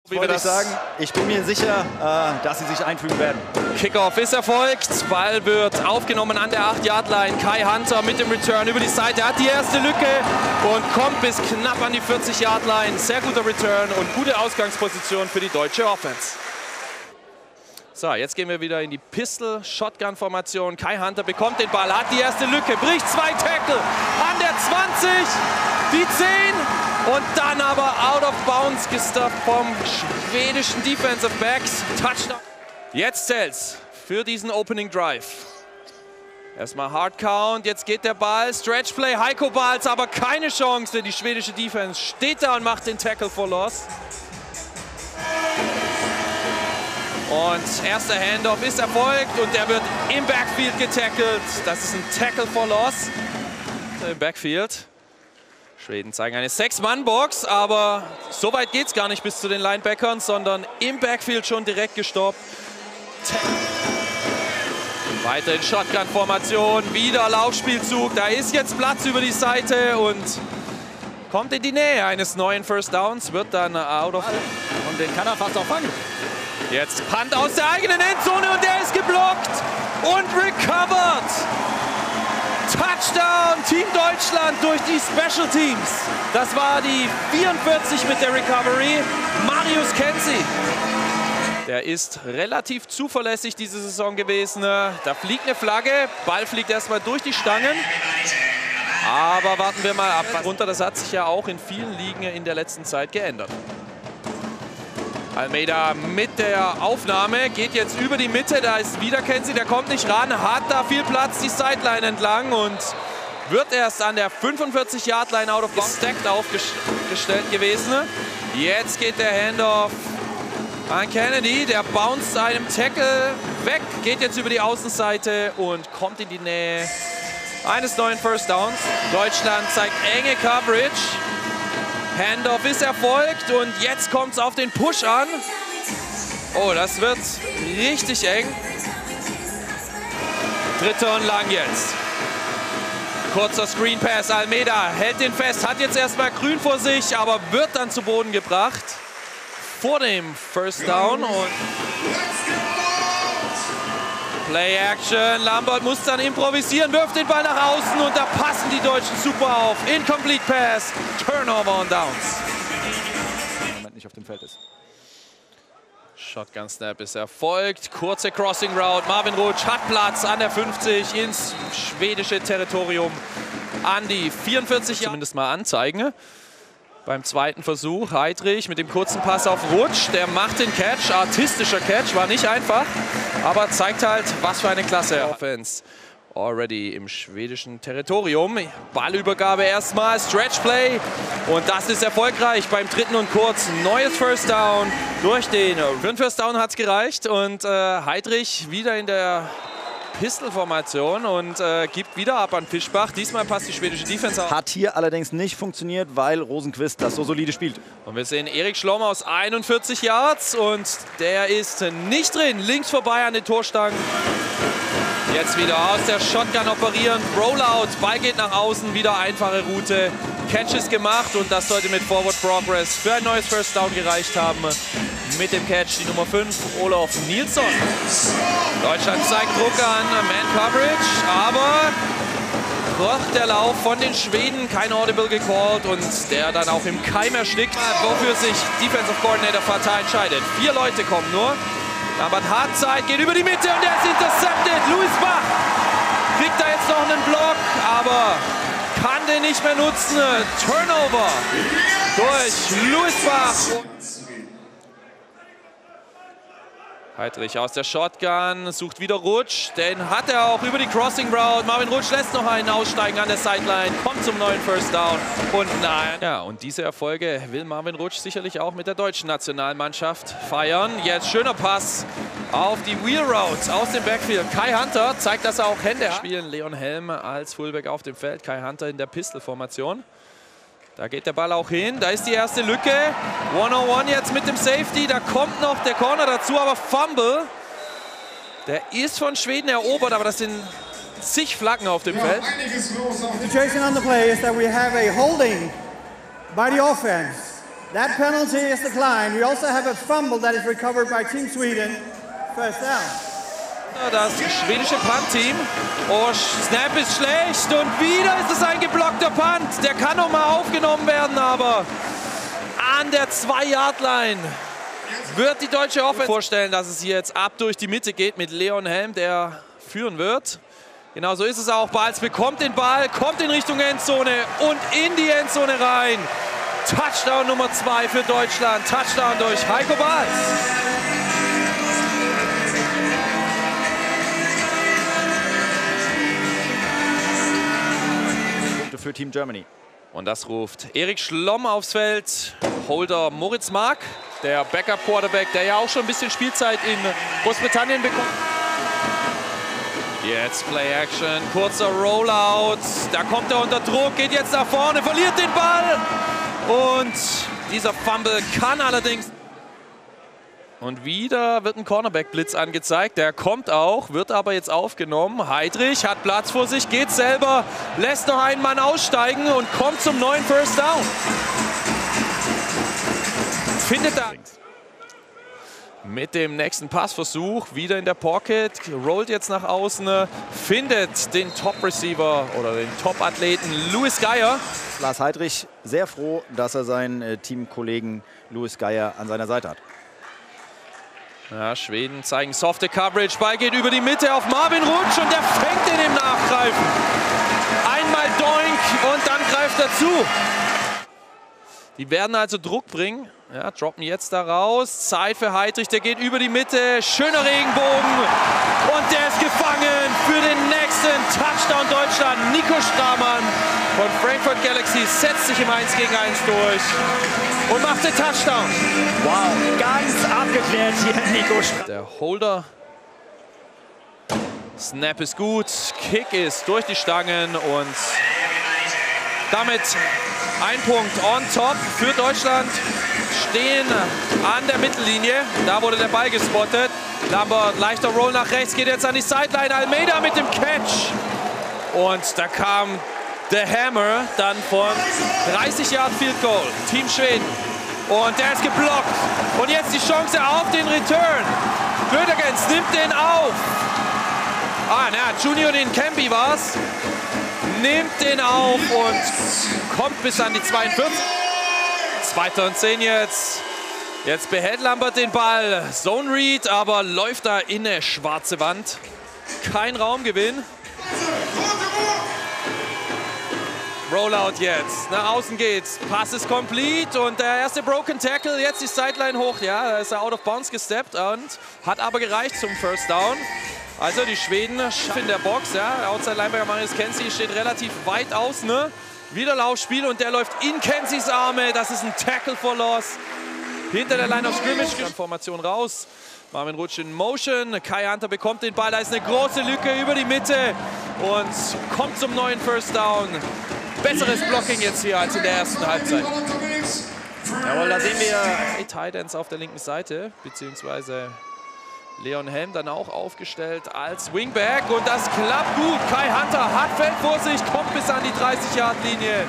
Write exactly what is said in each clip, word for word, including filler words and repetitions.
Wie wir das sagen, ich bin mir sicher, äh, dass sie sich einfügen werden. Kickoff ist erfolgt. Ball wird aufgenommen an der acht Yard Line. Kai Hunter mit dem Return über die Seite hat die erste Lücke und kommt bis knapp an die vierzig Yard Line. Sehr guter Return und gute Ausgangsposition für die deutsche Offense. So, jetzt gehen wir wieder in die Pistol-Shotgun-Formation. Kai Hunter bekommt den Ball, hat die erste Lücke, bricht zwei Tackle an der zwanzig, die zehn und dann aber out of bounds gestoppt vom schwedischen Defensive Backs. Touchdown. Jetzt zählt's für diesen Opening Drive. Erstmal Hard Count, jetzt geht der Ball, Stretch Play, Heiko Balz, aber keine Chance, denn die schwedische Defense steht da und macht den Tackle for Loss. Und erster Handoff ist erfolgt und der wird im Backfield getackelt. Das ist ein Tackle for Loss im Backfield. Schweden zeigen eine Sechs-Mann-Box, aber so weit geht es gar nicht bis zu den Linebackern, sondern im Backfield schon direkt gestoppt. Weiter in Shotgun-Formation, wieder Laufspielzug. Da ist jetzt Platz über die Seite und kommt in die Nähe eines neuen First Downs, wird dann out of... Und den kann er fast auch fangen. Jetzt Punt aus der eigenen Endzone und der ist geblockt und recovered. Touchdown, Team Deutschland durch die Special Teams. Das war die vierundvierzig mit der Recovery. Marius Kenzie. Der ist relativ zuverlässig diese Saison gewesen. Da fliegt eine Flagge, Ball fliegt erstmal durch die Stangen. Aber warten wir mal ab. Darunter, das hat sich ja auch in vielen Ligen in der letzten Zeit geändert. Almeida mit der Aufnahme, geht jetzt über die Mitte, da ist wieder Kenzie, der kommt nicht ran, hat da viel Platz die Sideline entlang und wird erst an der fünfundvierzig Yard Line out of bounds stacked aufgestellt gewesen. Jetzt geht der Handoff an Kennedy, der bounced einem Tackle weg, geht jetzt über die Außenseite und kommt in die Nähe eines neuen First Downs. Deutschland zeigt enge Coverage. Handoff ist erfolgt und jetzt kommt es auf den Push an. Oh, das wird richtig eng. Dritter und lang jetzt. Kurzer Screen Pass, Almeida hält den fest, hat jetzt erstmal grün vor sich, aber wird dann zu Boden gebracht. Vor dem First Down und Play Action, Lambert muss dann improvisieren, wirft den Ball nach außen und da passen die Deutschen super auf. Incomplete Pass, Turnover on Downs. Im Moment nicht auf dem Feld ist. Shotgun Snap ist erfolgt, kurze Crossing Route, Marvin Rutsch hat Platz an der fünfzig ins schwedische Territorium. An die vierundvierzig, zumindest mal anzeigen. Beim zweiten Versuch, Heidrich mit dem kurzen Pass auf Rutsch, der macht den Catch, artistischer Catch, war nicht einfach, aber zeigt halt, was für eine Klasse Offense. Already im schwedischen Territorium, Ballübergabe erstmal, Stretch Play und das ist erfolgreich beim dritten und kurz, neues First Down durch den, für den First Down hat es gereicht und äh, Heidrich wieder in der Pistol-Formation und äh, gibt wieder ab an Fischbach. Diesmal passt die schwedische Defense auf. Hat hier allerdings nicht funktioniert, weil Rosenqvist das so solide spielt. Und wir sehen Erik Schlomm aus einundvierzig Yards und der ist nicht drin. Links vorbei an den Torstangen. Jetzt wieder aus der Shotgun operieren. Rollout, Ball geht nach außen, wieder einfache Route. Catch ist gemacht und das sollte mit Forward Progress für ein neues First Down gereicht haben. Mit dem Catch die Nummer fünf, Olof Nilsson. Deutschland zeigt Druck an, Man Coverage, aber doch der Lauf von den Schweden, kein Audible gecallt und der dann auch im Keim erstickt, wofür sich Defensive Coordinator Fatah entscheidet. Vier Leute kommen nur. Lambert hat Zeit, geht über die Mitte und er ist intercepted. Louis Bach kriegt da jetzt noch einen Block, aber kann den nicht mehr nutzen. Turnover durch Louis Bach. Heidrich aus der Shotgun, sucht wieder Rutsch, den hat er auch über die Crossing Route. Marvin Rutsch lässt noch einen aussteigen an der Sideline, kommt zum neuen First Down und nein. Ja, und diese Erfolge will Marvin Rutsch sicherlich auch mit der deutschen Nationalmannschaft feiern. Jetzt schöner Pass auf die Wheel Route aus dem Backfield. Kai Hunter zeigt, dass er auch Hände hat. Spielen Leon Helm als Fullback auf dem Feld, Kai Hunter in der Pistol-Formation. Da geht der Ball auch hin, da ist die erste Lücke. One-on-one jetzt mit dem Safety, da kommt noch der Corner dazu, aber Fumble. Der ist von Schweden erobert, aber das sind zig Flaggen auf dem Feld. The situation on the play is that we have a holding by the offense. That penalty is declined. We also have a fumble that is recovered by Team Sweden. First down. Das schwedische Punt-Team. Oh, Snap ist schlecht und wieder ist es ein geblockter Punt. Der kann noch mal aufgenommen werden, aber an der zwei-Yard-Line wird die deutsche Offense vorstellen, dass es hier jetzt ab durch die Mitte geht mit Leon Helm, der führen wird. Genau so ist es auch. Balz bekommt den Ball, kommt in Richtung Endzone und in die Endzone rein. Touchdown Nummer zwei für Deutschland. Touchdown durch Heiko Balz. Für Team Germany. Und das ruft Erik Schlomm aufs Feld. Holder Moritz Mark, der Backup-Quarterback, der ja auch schon ein bisschen Spielzeit in Großbritannien bekommt. Jetzt Play-Action, kurzer Rollout. Da kommt er unter Druck, geht jetzt nach vorne, verliert den Ball. Und dieser Fumble kann allerdings... Und wieder wird ein Cornerback-Blitz angezeigt. Der kommt auch, wird aber jetzt aufgenommen. Heidrich hat Platz vor sich, geht selber, lässt noch einen Mann aussteigen und kommt zum neuen First Down. Findet da mit dem nächsten Passversuch wieder in der Pocket, rollt jetzt nach außen, findet den Top-Receiver oder den Top-Athleten Louis Geier. Lars Heidrich sehr froh, dass er seinen äh, Teamkollegen Louis Geier an seiner Seite hat. Ja, Schweden zeigen softe Coverage, Ball geht über die Mitte auf Marvin Rutsch und der fängt ihn im Nachgreifen. Einmal Doink und dann greift er zu. Die werden also Druck bringen. Ja, droppen jetzt da raus. Zeit für Heidrich, der geht über die Mitte. Schöner Regenbogen. Und der ist gefangen für den nächsten Touchdown Deutschland. Nico Stramann von Frankfurt Galaxy setzt sich im eins gegen eins durch und macht den Touchdown. Wow, ganz abgeklärt hier Nico Stramann. Der Holder. Snap ist gut. Kick ist durch die Stangen und damit ein Punkt on top für Deutschland. Stehen an der Mittellinie. Da wurde der Ball gespottet. Lambert, leichter Roll nach rechts, geht jetzt an die Sideline. Almeida mit dem Catch. Und da kam der Hammer dann von dreißig Yard Field Goal. Team Schweden. Und der ist geblockt. Und jetzt die Chance auf den Return. Grödegens nimmt den auf. Ah, na, Junior den Campy war's. Nimmt den auf und kommt bis an die zweiundvierzig. Zweiter und zehn jetzt. Jetzt behält Lambert den Ball. Zone Read, aber läuft da in eine schwarze Wand. Kein Raumgewinn. Rollout jetzt. Nach außen geht's. Pass ist complete und der erste Broken Tackle. Jetzt die Sideline hoch. Ja, da ist er out of bounds gesteppt und hat aber gereicht zum First Down. Also die Schweden in der Box. Ja. Der Outside Linebacker Marius Kenzie steht relativ weit außen. Ne? Wieder Laufspiel und der läuft in Kenzies Arme. Das ist ein Tackle for Loss. Hinter der Line of Scrimmage. Formation raus. Marvin Rutsch in Motion. Kai Hunter bekommt den Ball. Da ist eine große Lücke über die Mitte und kommt zum neuen First Down. Besseres Blocking jetzt hier als in der ersten Halbzeit. Jawohl, da sehen wir Tight Ends auf der linken Seite, beziehungsweise Leon Helm dann auch aufgestellt als Wingback und das klappt gut. Kai Hunter hat Feld vor sich, kommt bis an die dreißig Yard Linie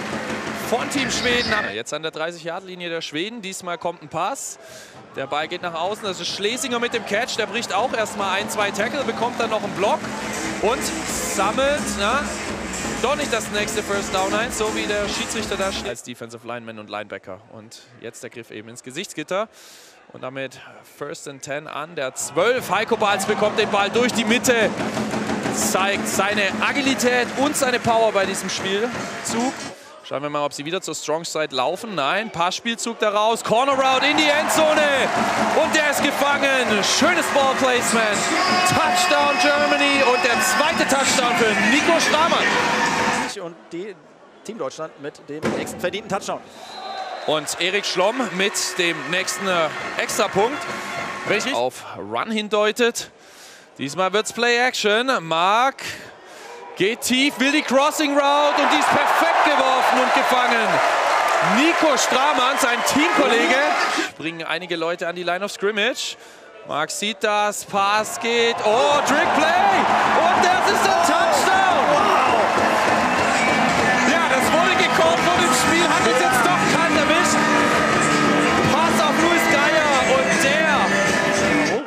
von Team Schweden. Jetzt an der dreißig Yard Linie der Schweden, diesmal kommt ein Pass. Der Ball geht nach außen, das ist Schlesinger mit dem Catch, der bricht auch erstmal ein, zwei Tackle, bekommt dann noch einen Block und sammelt, na, doch nicht das nächste First Down ein, so wie der Schiedsrichter da steht. Als Defensive Lineman und Linebacker. Und jetzt der Griff eben ins Gesichtsgitter. Und damit First and Ten an der zwölf. Heiko Balz bekommt den Ball durch die Mitte. Zeigt seine Agilität und seine Power bei diesem Spielzug. Schauen wir mal, ob sie wieder zur Strong Side laufen. Nein, Passspielzug da raus. Corner Route in die Endzone. Und der ist gefangen. Schönes Ball Placement. Touchdown Germany und der zweite Touchdown für Nico Stramann. Und die Team Deutschland mit dem nächsten verdienten Touchdown. Und Erik Schlomm mit dem nächsten äh, Extrapunkt. Welches auf Run hindeutet. Diesmal wird's Play Action. Mark geht tief, will die Crossing Route und die ist perfekt geworfen und gefangen. Nico Stramann, sein Teamkollege. Bringen einige Leute an die Line of Scrimmage. Mark sieht das, Pass geht. Oh, Trick Play! Und das ist der Touchdown! Wow! Ja, das wurde gecallt vor dem Spiel, hat es jetzt doch keinen erwischt.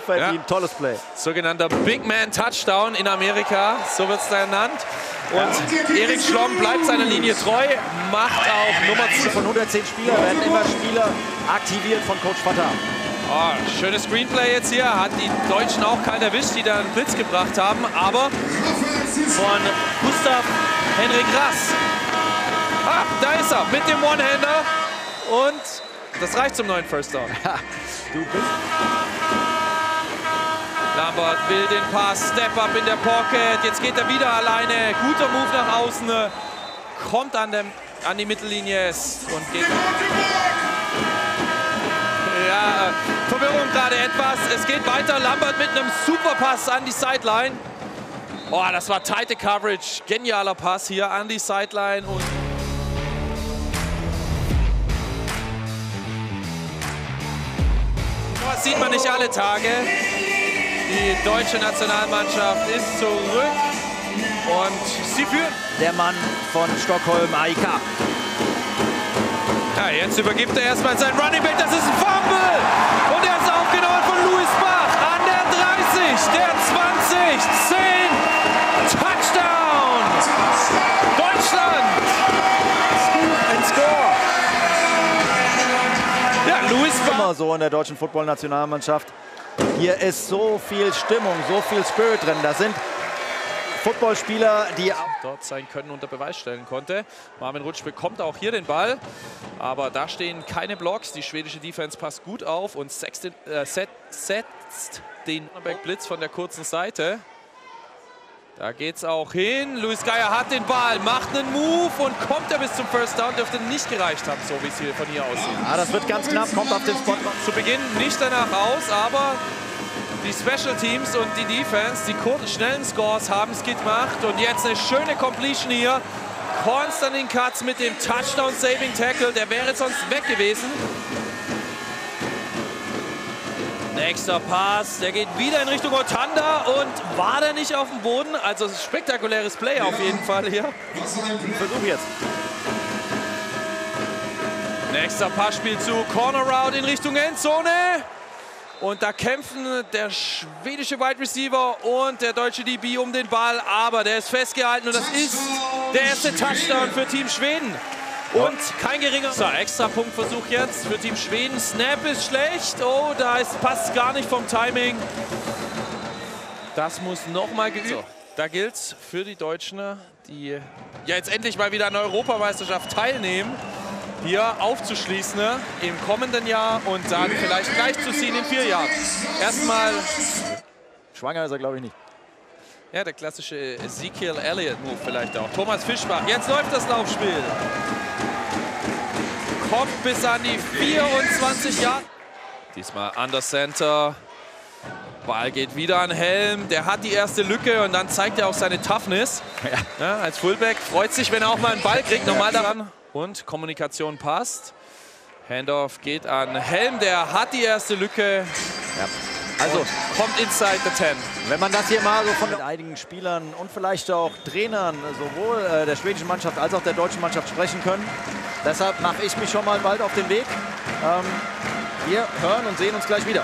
verdient. Ja. Tolles Play. Sogenannter Big Man Touchdown in Amerika, so wird es da genannt. Und Erik Schlomm bleibt seiner Linie treu, macht auch Nummer zwei. Von hundertzehn Spielern werden immer Spieler aktiviert von Coach Vatter. Oh, schönes Screenplay jetzt hier, hat die Deutschen auch kalt erwischt, die da einen Blitz gebracht haben, aber von Gustav Henrik Rass. Ah, da ist er mit dem One-Hander und das reicht zum neuen First Down. Du bist Lambert will den Pass, Step Up in der Pocket, jetzt geht er wieder alleine, guter Move nach außen, kommt an, dem, an die Mittellinie und geht. Ja, Verwirrung gerade etwas, es geht weiter, Lambert mit einem Superpass an die Sideline. Oh, das war tighte Coverage, genialer Pass hier an die Sideline. Und das sieht man nicht alle Tage. Die deutsche Nationalmannschaft ist zurück und sie führt. Der Mann von Stockholm, A I K. Ja, jetzt übergibt er erstmal seinen Running Back, das ist ein Fumble! Und er ist aufgenommen von Louis Bach an der dreißig, der zwanzig, zehn, Touchdown! Deutschland! Ein Score! Ja, Louis Bach. Immer so in der deutschen Football-Nationalmannschaft. Hier ist so viel Stimmung, so viel Spirit drin. Da sind Footballspieler, die dort sein Können unter Beweis stellen konnte. Marvin Rutsch bekommt auch hier den Ball, aber da stehen keine Blocks. Die schwedische Defense passt gut auf und setzt den, äh, set, setzt den Blitz von der kurzen Seite. Da geht's auch hin. Luis Geier hat den Ball, macht einen Move und kommt er bis zum First Down. Dürfte nicht gereicht haben, so wie es hier von hier aussieht. Ja, das wird ganz knapp, kommt auf den Spot. Zu Beginn nicht danach aus, aber die Special Teams und die Defense, die kurzen, schnellen Scores haben es gemacht. Und jetzt eine schöne Completion hier. Konstantin Katz mit dem Touchdown-Saving Tackle. Der wäre sonst weg gewesen. Nächster Pass, der geht wieder in Richtung Otanda und war der nicht auf dem Boden? Also spektakuläres Play auf jeden Fall hier. Versuch jetzt. Nächster Passspielzug, Corner Route in Richtung Endzone. Und da kämpfen der schwedische Wide Receiver und der deutsche D B um den Ball. Aber der ist festgehalten und das ist der erste Touchdown für Team Schweden. Und kein geringer so, Extra-Punktversuch jetzt für Team Schweden. Snap ist schlecht. Oh, da ist, passt gar nicht vom Timing. Das muss nochmal geübt. So, da gilt es für die Deutschen, die ja jetzt endlich mal wieder an der Europameisterschaft teilnehmen, hier aufzuschließen im kommenden Jahr und dann vielleicht gleich zu ziehen in vier Jahren. Erstmal. Schwanger ist er, glaube ich, nicht. Ja, der klassische Ezekiel Elliott-Move vielleicht auch. Thomas Fischbach, jetzt läuft das Laufspiel. Kommt bis an die vierundzwanzig Jahre. Diesmal under Center. Ball geht wieder an Helm. Der hat die erste Lücke und dann zeigt er auch seine Toughness. Ja. Ja, als Fullback freut sich, wenn er auch mal einen Ball kriegt. Normal daran. Und Kommunikation passt. Handoff geht an Helm. Der hat die erste Lücke. Ja. Also kommt inside the ten. Wenn man das hier mal so von einigen Spielern und vielleicht auch Trainern sowohl äh, der schwedischen Mannschaft als auch der deutschen Mannschaft sprechen können. Deshalb mache ich mich schon mal bald auf den Weg. Ähm, wir hören und sehen uns gleich wieder.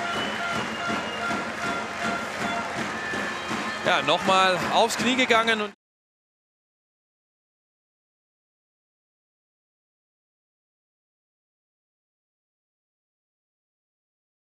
Ja, nochmal aufs Knie gegangen. Und